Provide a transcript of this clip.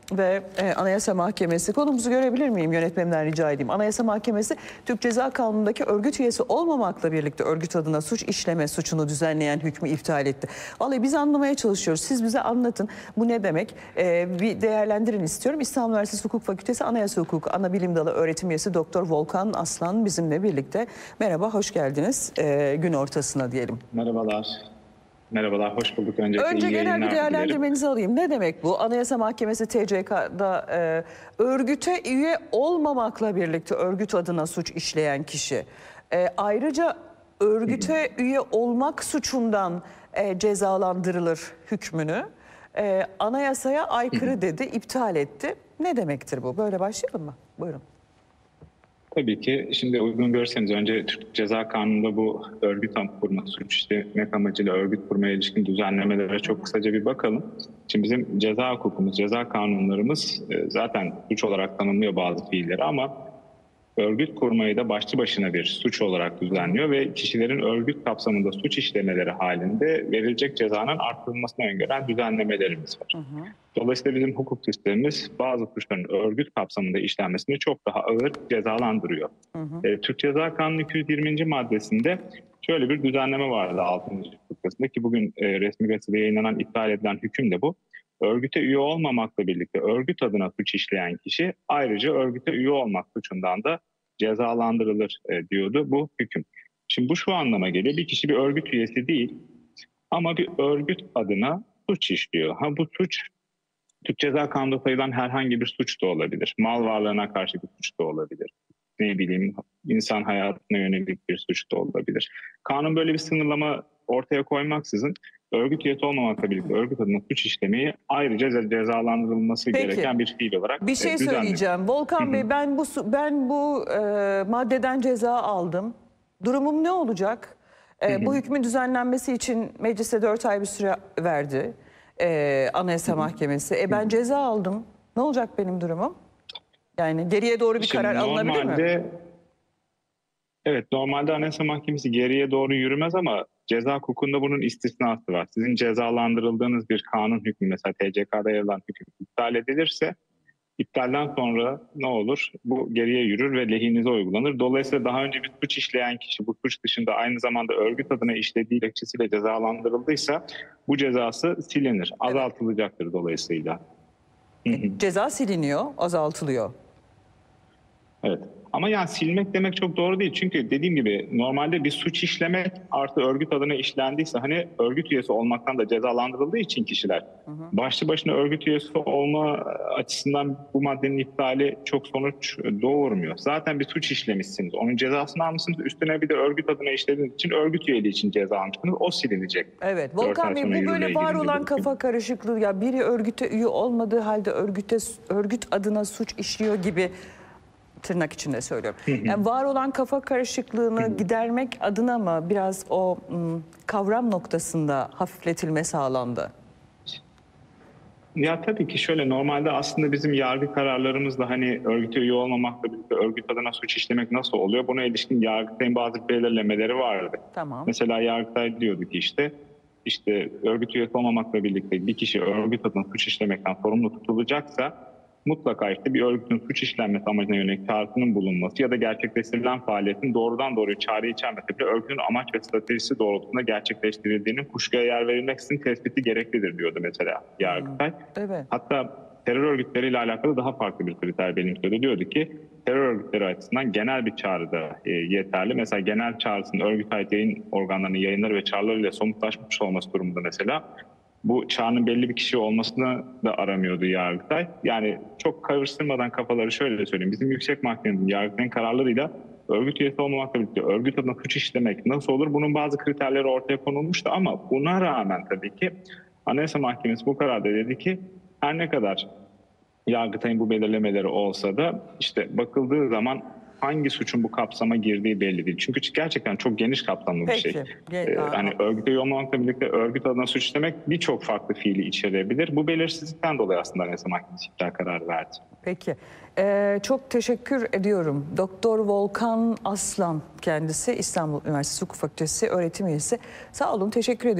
ve Anayasa Mahkemesi, konumuzu görebilir miyim, yönetmemden rica edeyim. Anayasa Mahkemesi Türk Ceza Kanunu'ndaki örgüt üyesi olmamakla birlikte örgüt adına suç işleme suçunu düzenleyen hükmü iptal etti. Vallahi biz anlamaya çalışıyoruz. Siz bize anlatın. Bu ne demek? Bir değerlendirin istiyorum. İstanbul Üniversitesi Hukuk Fakültesi Anayasa Hukuku Anabilim Dalı öğretim üyesi Doktor Volkan Aslan bizimle birlikte. Merhaba, hoş geldiniz. Gün ortasına diyelim. Merhabalar. Merhabalar, hoş bulduk. Önce genel bir değerlendirmenizi alayım. Ne demek bu? Anayasa Mahkemesi TCK'da örgüte üye olmamakla birlikte örgüt adına suç işleyen kişi. Ayrıca örgüte üye olmak suçundan cezalandırılır hükmünü. Anayasaya aykırı dedi, iptal etti. Ne demektir bu? Böyle başlayalım mı? Buyurun. Tabii ki. Şimdi uygun görürseniz önce Türk Ceza Kanunu'nda bu örgüt kurma, suç işlemek amacıyla örgüt kurmaya ilişkin düzenlemelere çok kısaca bir bakalım. Şimdi bizim ceza hukukumuz, ceza kanunlarımız zaten suç olarak tanımlıyor bazı fiilleri ama örgüt kurmayı da başlı başına bir suç olarak düzenliyor ve kişilerin örgüt kapsamında suç işlemeleri halinde verilecek cezanın artırılmasına öngören düzenlemelerimiz var. Dolayısıyla bizim hukuk sistemimiz bazı suçların örgüt kapsamında işlenmesini çok daha ağır cezalandırıyor. Türk Ceza Kanunu 220. maddesinde şöyle bir düzenleme vardı 6. fıkrasında ki bugün resmi gazetede yayınlanan, iptal edilen hüküm de bu. Örgüte üye olmamakla birlikte örgüt adına suç işleyen kişi ayrıca örgüte üye olmak suçundan da cezalandırılır diyordu bu hüküm. Şimdi bu şu anlama geliyor: bir kişi bir örgüt üyesi değil ama bir örgüt adına suç işliyor. Bu suç Türk Ceza Kanunu'nda sayılan herhangi bir suç da olabilir. Mal varlığına karşı bir suç da olabilir. Ne bileyim, insan hayatına yönelik bir suç da olabilir. Kanun böyle bir sınırlama ortaya koymaksızın örgüt üyesi olmamakla birlikte örgüt adına suç işlemeyi ayrıca cezalandırılması gereken bir fiil olarak bir şey söyleyeceğim. Volkan Bey, ben bu maddeden ceza aldım. Durumum ne olacak? Bu hükmün düzenlenmesi için meclise 4 ay bir süre verdi Anayasa Mahkemesi. Ben ceza aldım. Ne olacak benim durumum? Yani geriye doğru bir karar alınabilir mi? Evet, normalde Anayasa Mahkemesi geriye doğru yürümez ama ceza hukukunda bunun istisnası var. Sizin cezalandırıldığınız bir kanun hükmü, mesela TCK'da yer alan hüküm iptal edilirse, iptalden sonra ne olur? Bu geriye yürür ve lehinize uygulanır. Dolayısıyla daha önce bir suç işleyen kişi bu suç dışında aynı zamanda örgüt adına işlediği gerekçesiyle cezalandırıldıysa bu cezası silinir, azaltılacaktır dolayısıyla. Ceza siliniyor, azaltılıyor. Evet. Ama yani silmek demek çok doğru değil. Çünkü dediğim gibi normalde bir suç işlemek artı örgüt adına işlendiyse, hani örgüt üyesi olmaktan da cezalandırıldığı için kişiler başlı başına örgüt üyesi olma açısından bu maddenin iptali çok sonuç doğurmuyor. Zaten bir suç işlemişsiniz, onun cezasını almışsınız, üstüne bir de örgüt adına işlediğiniz için örgüt üyeliği için ceza almışsınız, o silinecek. Evet, Volkan Bey, bu böyle var olan kafa karışıklığı, ya biri örgüte üye olmadığı halde örgüt adına suç işliyor gibi, tırnak içinde söylüyorum. Yani var olan kafa karışıklığını gidermek adına mı biraz o kavram noktasında hafifletilme sağlandı? Ya tabii ki şöyle, normalde aslında bizim yargı kararlarımızda hani örgüte üye olmamakla birlikte örgüt adına suç işlemek nasıl oluyor? Buna ilişkin Yargıtay'ın bazı belirlemeleri vardı. Tamam. Mesela Yargıtay diyordu ki işte örgüt üyesi olmamakla birlikte bir kişi örgüt adına suç işlemekten sorumlu tutulacaksa mutlaka işte bir örgütün suç işlenmesi amacına yönelik çağrısının bulunması ya da gerçekleştirilen faaliyetin doğrudan doğruya çağrı içermese bile örgütün amaç ve stratejisi doğrultusunda gerçekleştirildiğinin kuşkuya yer verilmeksizin tespiti gereklidir diyordu mesela Yargıtay. Evet. Hatta terör örgütleriyle alakalı daha farklı bir kriter benimsiyordu. Diyordu ki terör örgütleri açısından genel bir çağrı da yeterli. Mesela genel çağrısının örgüt ait yayın organlarının yayınları ve çağrılarıyla somutlaşmış olması durumunda mesela bu çağrının belli bir kişi olmasını da aramıyordu Yargıtay. Yani çok karıştırmadan kafaları şöyle söyleyeyim. Bizim Yüksek Mahkememizin, Yargıtay'ın kararlarıyla örgüt üyesi olmamakla birlikte örgüt adına suç işlemek nasıl olur? Bunun bazı kriterleri ortaya konulmuştu ama buna rağmen tabii ki Anayasa Mahkemesi bu kararda dedi ki her ne kadar Yargıtay'ın bu belirlemeleri olsa da işte bakıldığı zaman hangi suçun bu kapsama girdiği belli değil. Çünkü gerçekten çok geniş kapsamlı bir şey. Hani örgüte üye olmamakla birlikte örgüt adına suç işlemek birçok farklı fiili içerebilir. Bu belirsizlikten dolayı aslında Anayasa Mahkemesi iptal kararı verdi. Peki. Çok teşekkür ediyorum. Doktor Volkan Aslan kendisi, İstanbul Üniversitesi Hukuk Fakültesi öğretim üyesi. Sağ olun, teşekkür ediyorum.